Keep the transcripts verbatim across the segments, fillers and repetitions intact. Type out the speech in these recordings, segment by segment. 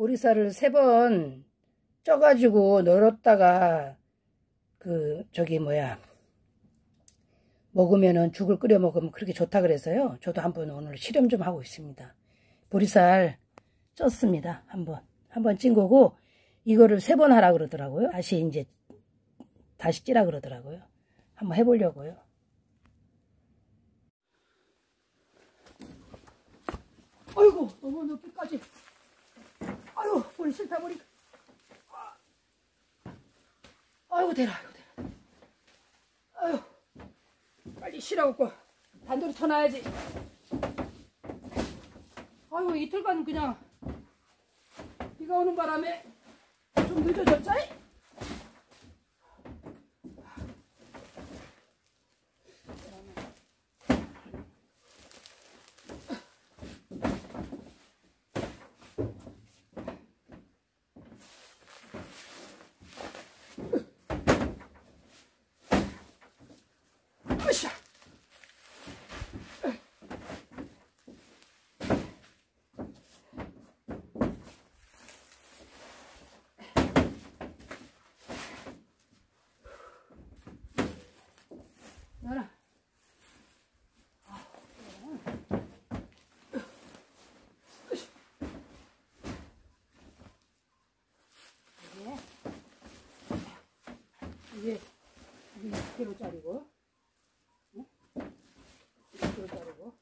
보리쌀을 세 번 쪄가지고 널었다가 그 저기 뭐야 먹으면은 죽을 끓여 먹으면 그렇게 좋다 그래서요. 저도 한번 오늘 실험 좀 하고 있습니다. 보리쌀 쪘습니다. 한번 한번 찐 거고 이거를 세 번 하라 그러더라고요. 다시 이제 다시 찌라 그러더라고요. 한번 해보려고요. 아이고 너무 늦게까지. 아유 머리 싫다 머리. 아이고 대라 아이고 대라. 아유 빨리 쉬라고 단도리 쳐놔야지. 아이고 이틀간 그냥 비가 오는 바람에 좀 늦어졌지? 으쌰. 나라. 이게 이게 육 킬로짜리고, 응? 육 킬로짜리고.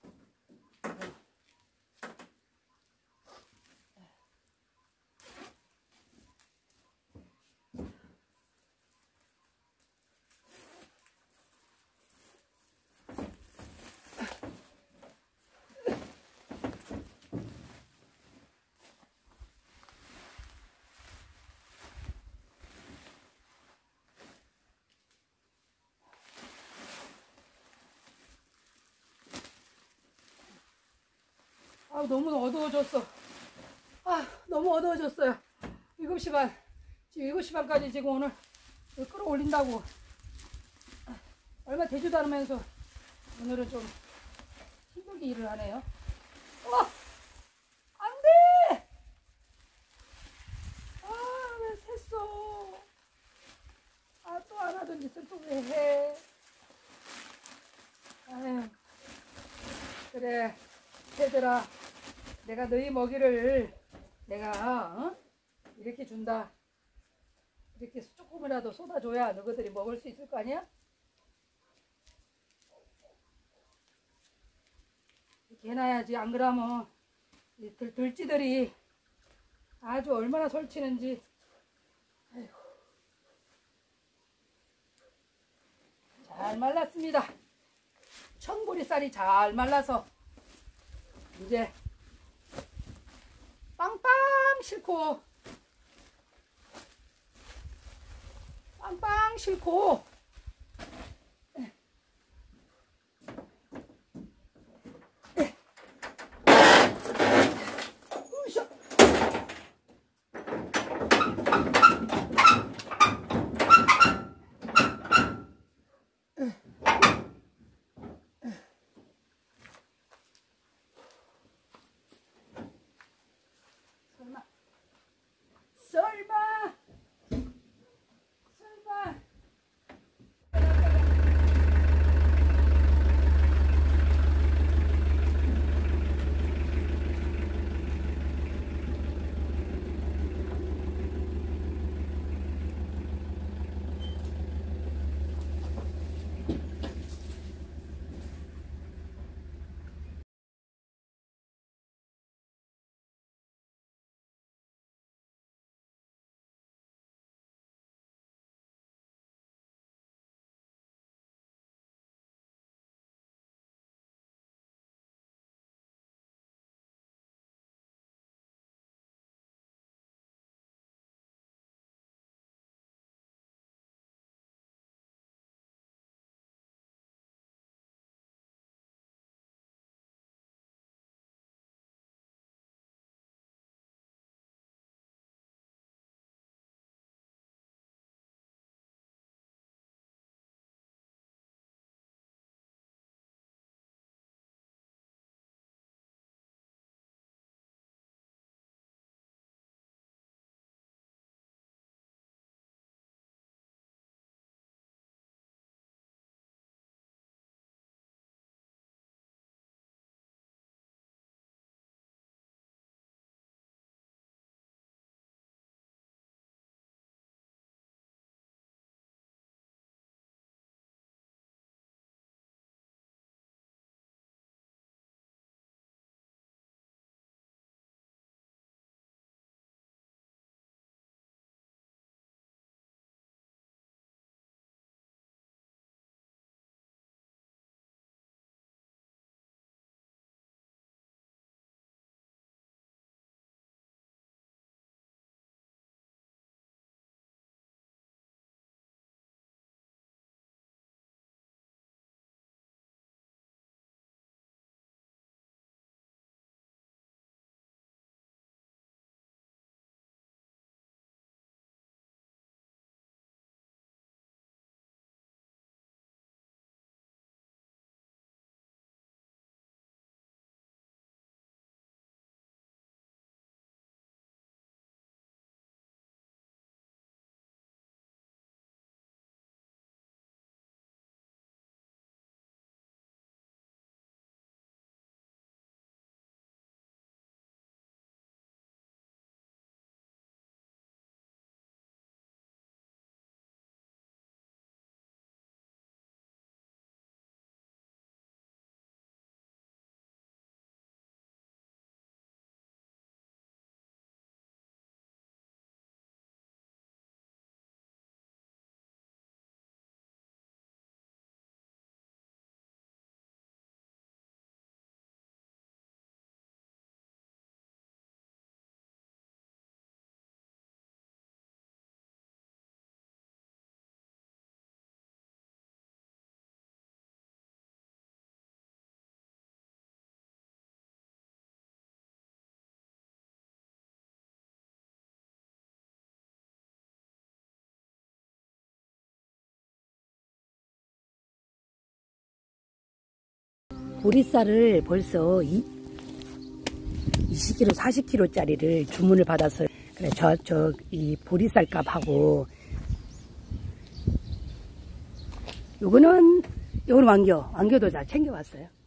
아 너무 어두워졌어. 아 너무 어두워졌어요. 일곱 시 반 지금 일곱 시 반까지 지금 오늘 끌어올린다고 얼마 되지도 않으면서 오늘은 좀 힘들게 일을 하네요. 어! 안돼! 아 왜 샜어? 아 또 안 하던 짓을 또 왜 해? 아유 그래 새들아 내가 너희 먹이를 내가 어? 이렇게 준다. 이렇게 조금이라도 쏟아줘야 너희들이 먹을 수 있을 거 아니야? 이렇게 해놔야지. 안 그러면 이 들, 들쥐들이 아주 얼마나 설치는지. 아이고. 잘 말랐습니다. 청보리쌀이 잘 말라서 이제 빵빵 싣고 빵빵 싣고 으쌰. 설마 설마 설마 보리쌀을 벌써 이, 이십 킬로그램, 사십 킬로그램짜리를 주문을 받았어요. 그래, 저, 저, 이 보리쌀 값하고, 요거는, 요거는 왕겨, 왕겨도 다 챙겨왔어요.